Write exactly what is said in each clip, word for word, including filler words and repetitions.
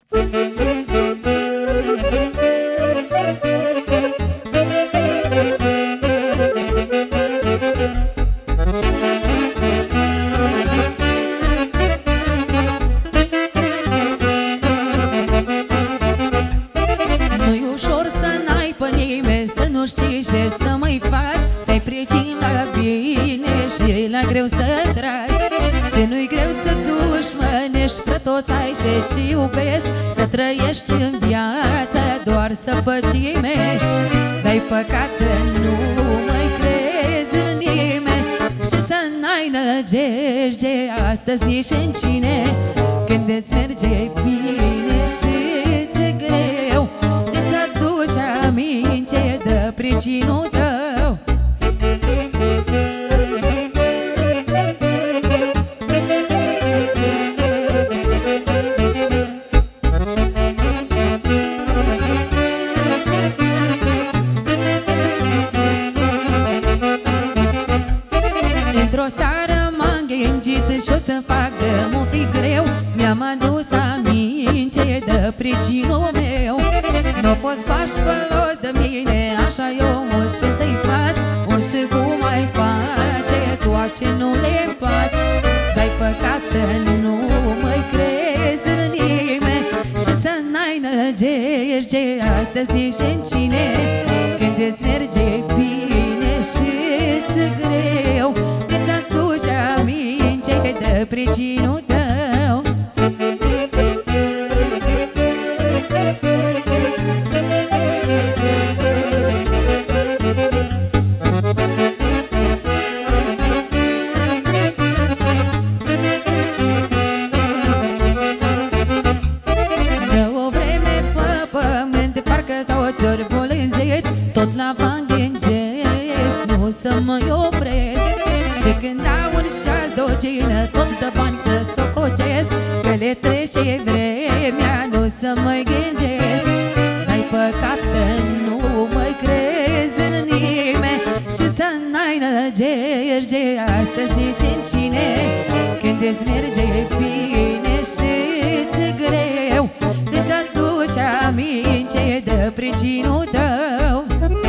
Nu-i ușor să n-ai pe nimeni, să nu știi ce să mai faci, să-i pricini la bine și e la greu să tragi. Și nu-i greu să dușmănești, pre toți ai și ce iubesc, să trăiești în viață doar să păcimești. Dar-i păcat să nu mai crezi în nimeni și să n-ai nădejde astăzi nici în cine. Când îți merge bine și ți-e greu, îți aduci aminte de pricinul tău. Într-o seară m-am gândit și-o să fac de mult fi greu, mi-am adus aminte de pricinul meu. N-a fost baș folos de mine, așa eu mă ce să-i faci, o și cum ai face tot ce nu le faci. Dar-i păcat să nu mai crezi în nimeni și să n-ai nădejde astăzi nici în cine. Când îți merge bine și ți-e greu, îți aduci aminte de pricinul tău. De o vreme pe pământ parcă toți ori bolenzit, tot la bani gândesc, nu să mă opresc. Și când au un șas dogină, tot de bani să sococesc, că le trece vremea, nu să mai gândesc. Ai păcat să nu mai crezi în nimeni și să n-ai nădejde astăzi nici în cine. Când îți merge bine și ți-e greu, îți aduci aminte de pricinul tău.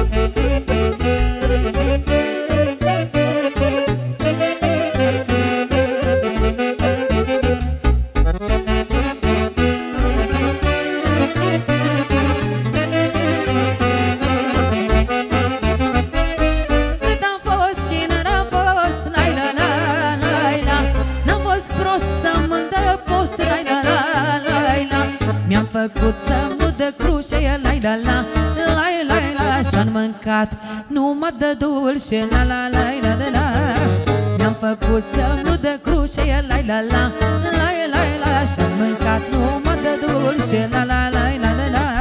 Mi-am făcut să nu dă cruce, la la la la la la, și-am mâncat numai de dulce, la la la la la la. Mi-am făcut să nu dă cruce, la la la la la la, și-am mâncat numai de dulce, la la la la la la.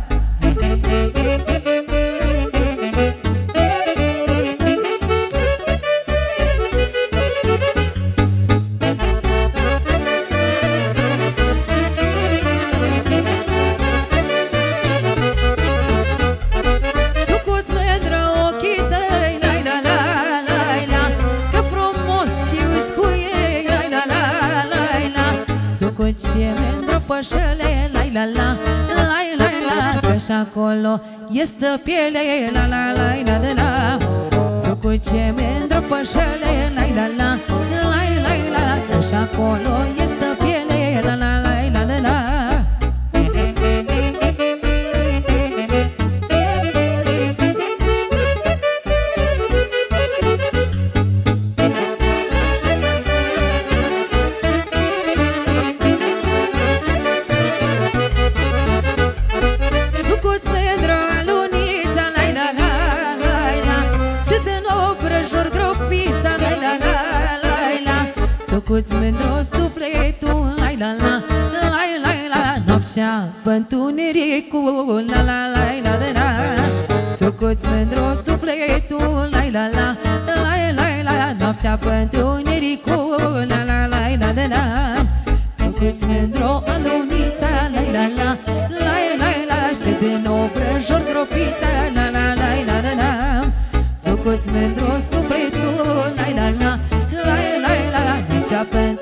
Cu ce mândră pășele, la la la la la la, că și acolo este piele, la la la la la la. Cu ce mândră pășele, la la la la la la, că și acolo este piele, la la la la la la. Ți-o mândru sufletul, la la la la la la, noaptea pântunericul, la la la la la la. Ți-o mândru sufletul, la la la la la la, noaptea pântunericul, la la la la la la. Ți-o mândru alunița, la la la la la la, și din obrăjor gropița, la la la la la la. Ți-o mândru sufletul, la la la la la la, noaptea pântunericul.